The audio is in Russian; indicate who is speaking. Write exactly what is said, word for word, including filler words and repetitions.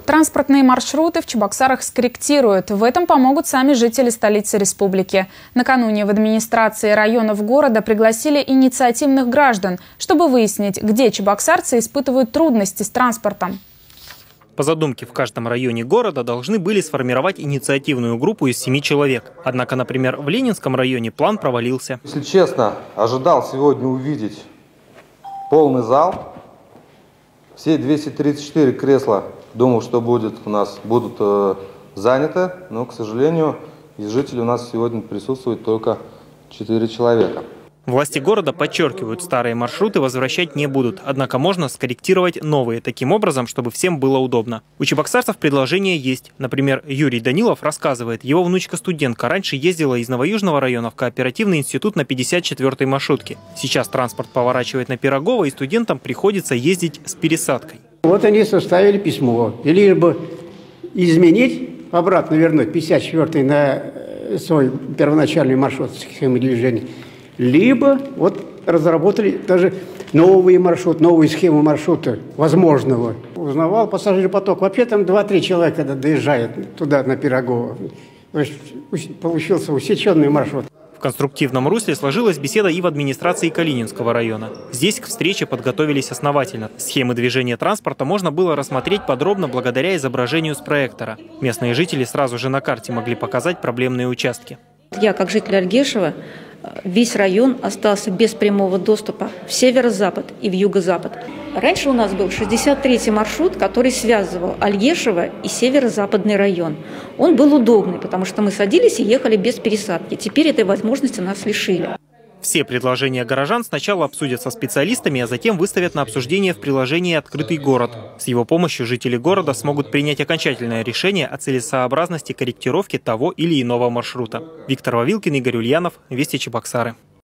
Speaker 1: Транспортные маршруты в Чебоксарах скорректируют. В этом помогут сами жители столицы республики. Накануне в администрации районов города пригласили инициативных граждан, чтобы выяснить, где чебоксарцы испытывают трудности с транспортом.
Speaker 2: По задумке, в каждом районе города должны были сформировать инициативную группу из семи человек. Однако, например, в Ленинском районе план провалился.
Speaker 3: Если честно, ожидал сегодня увидеть полный зал. Все двести тридцать четыре кресла, думал, что будет у нас будут э, заняты, но, к сожалению, из жителей у нас сегодня присутствует только четыре человека.
Speaker 2: Власти города подчеркивают, старые маршруты возвращать не будут, однако можно скорректировать новые таким образом, чтобы всем было удобно. У чебоксарцев предложения есть. Например, Юрий Данилов рассказывает, его внучка-студентка раньше ездила из Новоюжного района в кооперативный институт на пятьдесят четвёртой маршрутке. Сейчас транспорт поворачивает на Пирогово, и студентам приходится ездить с пересадкой.
Speaker 4: Вот они составили письмо. И либо изменить, обратно вернуть пятьдесят четвёртый на свой первоначальный маршрут схемы движения, либо вот разработали даже новый маршрут, новую схему маршрута возможного. Узнавал пассажиропоток. Вообще там два-три человека, когда доезжает туда, на Пирогово. То есть получился усеченный маршрут.
Speaker 2: В конструктивном русле сложилась беседа и в администрации Калининского района. Здесь к встрече подготовились основательно. Схемы движения транспорта можно было рассмотреть подробно благодаря изображению с проектора. Местные жители сразу же на карте могли показать проблемные участки.
Speaker 5: Я, как житель Альгешева, весь район остался без прямого доступа в северо-запад и в юго-запад. Раньше у нас был шестьдесят третий маршрут, который связывал Альгешево и северо-западный район. Он был удобный, потому что мы садились и ехали без пересадки. Теперь этой возможности нас лишили.
Speaker 2: Все предложения горожан сначала обсудят со специалистами, а затем выставят на обсуждение в приложении «Открытый город». С его помощью жители города смогут принять окончательное решение о целесообразности корректировки того или иного маршрута. Виктор Вавилкин, Игорь Ульянов, Вести Чебоксары.